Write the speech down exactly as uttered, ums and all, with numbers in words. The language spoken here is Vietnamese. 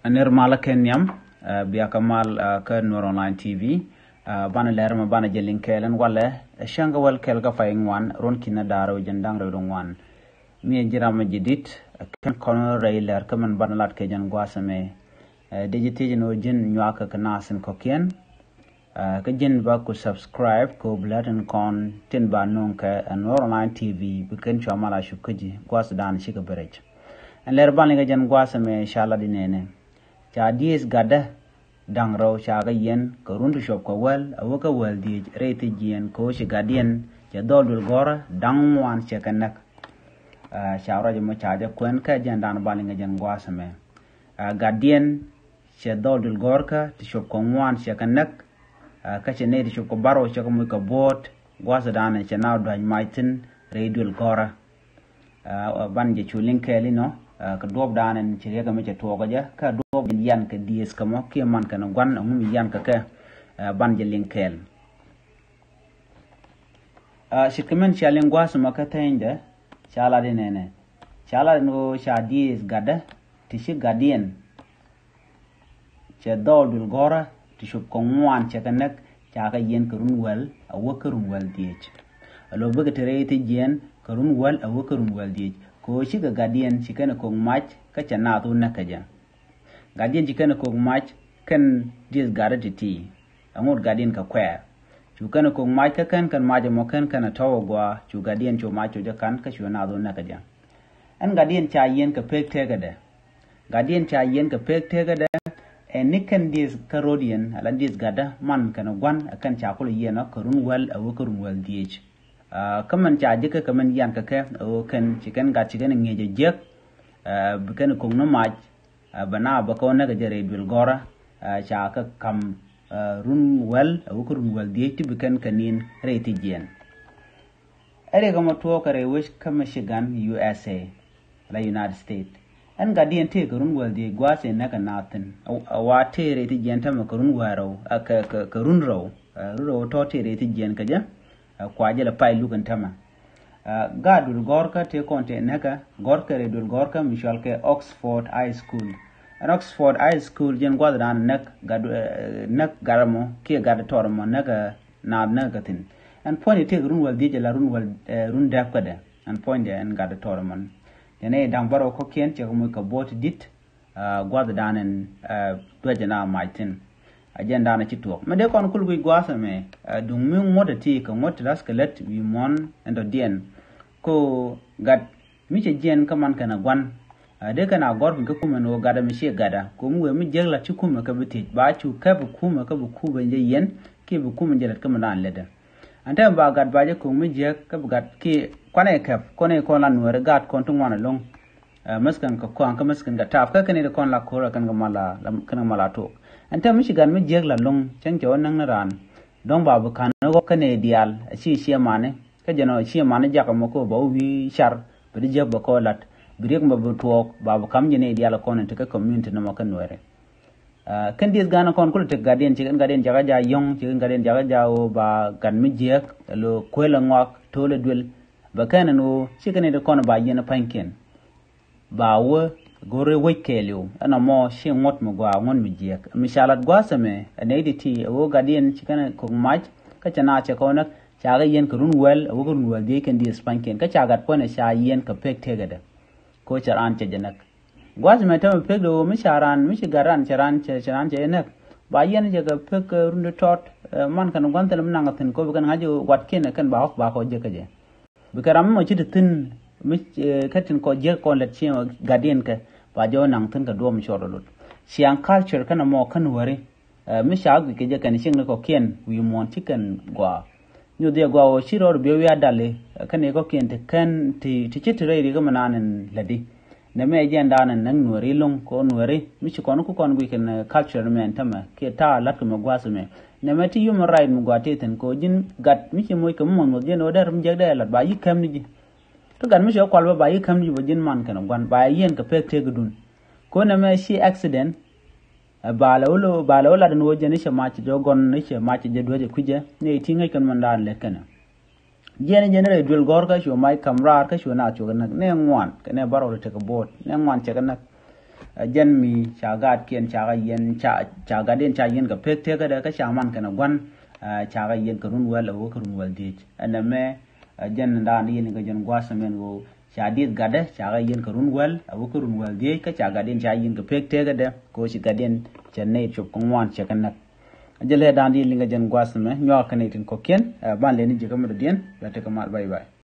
Nuer mala kenyam biya kamal ke Nuer online T V bana lerma bana jelin kelen wala shanga wal kel ga faying wan ron kina daro jendang ro wan mi jirama jidit kan kono railer kaman bana lat ke jan gwasame digiti no jin nyaka kana sin kokien ka jin ba ku subscribe ko bladen kon tin ba non ka Nuer online T V biken chamala shukaji gwas dan shiga berech en ler ban ga jan gwasame inshallah dinene cha dies gada dangro cha ga yen ko rundu shop ko wel awaka wel di rete jien ko shi gatdiɛn cha dolul gora dang wan che kanak cha ra mo cha ja kwen ka jan dan ban ga jan gwasame gatdiɛn che dolul gorka ti shop ko wan che kanak ka che ne di shop ko baro che ko mu ko bot gwasa dan che na do maitin redul gora ban je chulin keli no ka dob danen ci rega me ci toga ja ka dob yan ka dies ka mo ke man ka no gwan ngum yan ka ka ban je linkel a shikmen chalen gwas ma ka tende chala de nene chala no sha dies gada ti shi gatdiɛn ce dol dul gora ti shup ko ngwan ce ka nak cha ka yen ka run wel a wakarun wel diech alo buga tere ti jien ka run wel a wakarun wel diech ko shi ga gatdiɛn shi kana ko match ka chana to nakaja gatdiɛn shi kana ko match kan dis gara titi amur gatdiɛn ka kwa chu kana ko match ka kan kan maje mo kan kana tawo gwa chu gatdiɛn chu match jo kan ka chu na do nakaja an gatdiɛn cha yen ka pek tega da gatdiɛn cha yen ka pek tega da en nikan dis karodian ala dis gada man kana gwan akan cha ko yena karun wal a wakarun wal diech kaman cha jika kaman yan ka ke o kan chicken ga chicken ngeje jek bukan kong no maj bana ba ko na ga jere bil gora cha ka kam run wel o ko run wel die ti bukan kanin reti jien ere ga mo to kare wish kam shigan U S A la United States an gatdiɛn te ko run wel die gwase na ka natin wa te reti jien ta ma ko run waro ka ka run ro ro to te reti jien ka ja kwaje la pai lugan tama gadul gorka te konte naka gorka redul gorka mishal ke Oxford High School an Oxford High School jen gwadran nak gadu nak garamo ke gad tormo naka na nagatin an point te run wal dije la run wal run daf kada an point en gad tormo ene dang baro ko ken che mo ka bot dit gwadran en dojana maitin agenda na chitok me de kon kul gui gwasa me dung mi ngoda ti ka ngoda das kelet wi mon endo dien ko gad mi che jien ka man kana gwan de kana gor bi ka kuma no gada mi she gada ko mu we mi jegla ci kuma ka biti ba ci ka bu kuma ka bu ku ban je yen ke bu kuma je ka man an leda anta ba gad ba je ko mi je ka bu gad ke kwane ka kone ko lan Nuer gad kon tun wana long maskan ka ko an ka maskan ga taf ka kane de kon la ko kan ga mala kan mala to anta michigan mi jegla long chanke wannan ran don babu kan go kane dial shi shi mane ka jeno shi mane jaka mako ba wi shar bi je ba ko lat birek ma bu tok babu kam jene dial ko ne ka community na maka Nuer kan dis gana kon kul te gatdiɛn ci gatdiɛn jaga ja yong ci gatdiɛn jaga ja o ba gan mi jek lo ko la ngok to le duël ba kana no ci kane de kon ba yena panken ba wo gore wekelio ana mo shi ngot mo gwa ngon mi jek mi shalat gwa same ne diti wo gatdiɛn chikana ko maj ka chana che ko nak chaga yen ko run wel wo ko run wel de ken di spanken ka chagat pone sha yen ka pek tegada ko charan che janak gwa same ta pek do mi sharan mi shigaran charan che charan che nak ba yen je ka pek run de tot man kan gwan tel mnanga tin ko kan hajo wat ken kan ba ba ko je ka je bikaram mo chi tin mi katin ko je ko let chi gatdiɛn ka ba jo nang tin ka dom shoro lut siang culture kana mo kan wari mi shag ke je kan sing ko ken wi mon chicken gwa nyu de gwa o shiro be wi adale kan e ko ken te kan ti ti chitre ri ga manan ladi ne me je ndanan nang Nuer long ko Nuer mi chi kon ko kon wi ken culture men tama ke ta lat ko gwa sume ne me ti human right mu gwa te ten ko jin gat mi chi moy ko mon mo je no der mi je de lat ba yi kam ni ji to gan mi sho kwalba ba yi kam ni bo jin man kan gwan ba yen ka pek te gudun ko na me shi accident ba la ulo ba la ulo dan woje ni she ma ci dogon ni she ma ci je doje kuje ne tinga kan man dan le kana jene jene re dul gorga sho mai kamrar ka sho na cho na ne ngwan ka ne baro te ka bot ne ngwan che kana jen mi chagat kien chaga yen cha chaga den cha yen ga pek te ga da ka chaman kana gwan chaga yen karun wel o karun wel dit ana me jen da ni yen ga jen gwasa men go chadit gada chaga yen karun wel o karun wel dit ka chaga den cha yen ga pek te ga da ko shi ga den chenne chup kongwan chakanak jele da ni yen ga jen gwasa me nyo kana tin ko ken ban le ni jiga mu den ba ta kamal bye bye.